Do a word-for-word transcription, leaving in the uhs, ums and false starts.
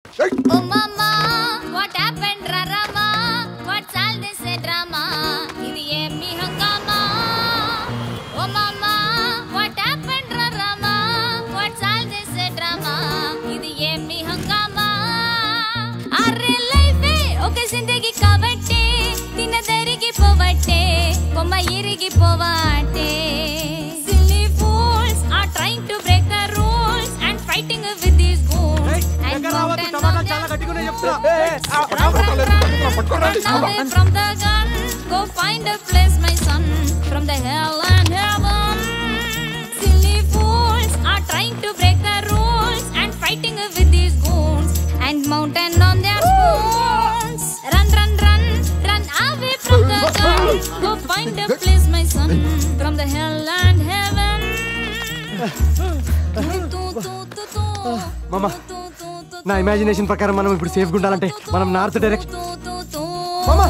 Oh mama, what happened Rama? What's all this drama? Idi emmi hangama. Oh mama, what happened Rama? What's all this drama? Idi emmi hangama. Arre life okay zindagi kavatte, tina derigi povatte, komma irigi povate. Silly fools are trying to break the rules and fighting with these goons. And mountain away from the gun, go find a place, my son, from the hell and heaven. Silly fools are trying to break the rules and fighting with these goons and mountain on their spoons. Run, run, run, run away from the gun, go find a place, my son, from the hell and heaven. Mama, నా imagination ప్రకారం మనం ఇప్పుడు సేఫ్గా ఉండాలంటే మనం north direction. మామా